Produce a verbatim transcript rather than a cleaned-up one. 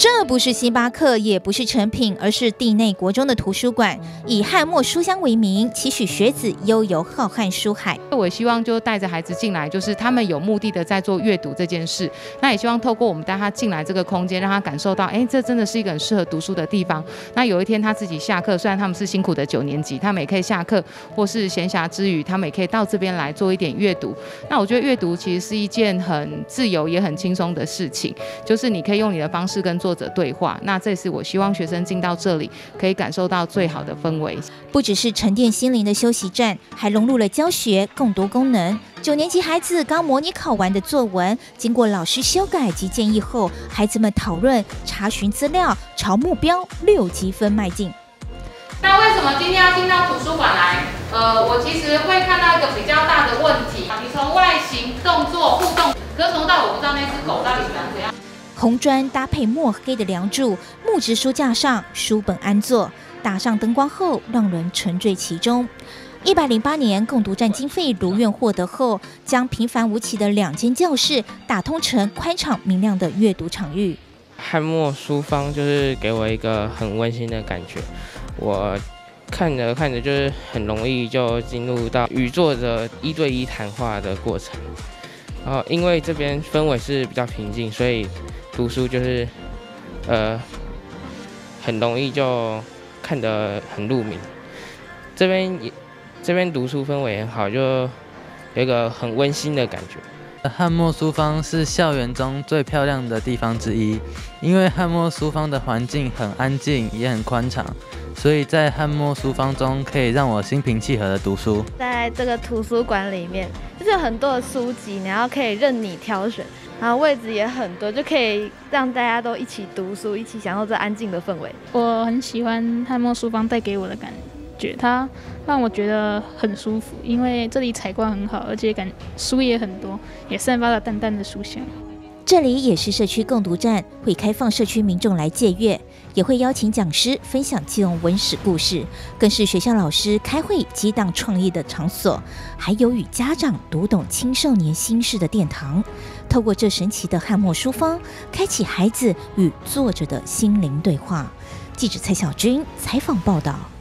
这不是星巴克，也不是成品，而是地内国中的图书馆，以汉墨书香为名，期许学子悠游浩瀚书海。 我希望就带着孩子进来，就是他们有目的的在做阅读这件事。那也希望透过我们带他进来这个空间，让他感受到，哎，这真的是一个很适合读书的地方。那有一天他自己下课，虽然他们是辛苦的九年级，他们也可以下课或是闲暇之余，他们也可以到这边来做一点阅读。那我觉得阅读其实是一件很自由也很轻松的事情，就是你可以用你的方式跟作者对话。那这是我希望学生进到这里可以感受到最好的氛围。 不只是沉淀心灵的休息站，还融入了教学共读功能。九年级孩子刚模拟考完的作文，经过老师修改及建议后，孩子们讨论、查询资料，朝目标六积分迈进。 那为什么今天要进到图书馆来？呃，我其实会看到一个比较大的问题，你从外形、动作、互动，可是从头到尾我不知道那只狗到底长怎样。 红砖搭配墨黑的梁柱，木质书架上书本安坐，打上灯光后，让人沉醉其中。一百零八年共读站经费如愿获得后，将平凡无奇的两间教室打通成宽敞明亮的阅读场域。 汉墨书坊就是给我一个很温馨的感觉，我看着看着就是很容易就进入到与作者一对一谈话的过程。然后因为这边氛围是比较平静，所以读书就是呃很容易就看得很入迷。这边也这边读书氛围很好，就有一个很温馨的感觉。 汉墨书坊是校园中最漂亮的地方之一，因为汉墨书坊的环境很安静，也很宽敞，所以在汉墨书坊中可以让我心平气和的读书。 在这个图书馆里面，就是有很多的书籍，然后可以任你挑选，然后位置也很多，就可以让大家都一起读书，一起享受这安静的氛围。 我很喜欢汉墨书坊带给我的感觉，它让我觉得很舒服，因为这里采光很好，而且感书也很多，也散发了淡淡的书香。 这里也是社区共读站，会开放社区民众来借阅，也会邀请讲师分享基隆文史故事，更是学校老师开会激荡创意的场所，还有与家长读懂青少年心事的殿堂。透过这神奇的汉墨书坊，开启孩子与作者的心灵对话。记者蔡小军采访报道。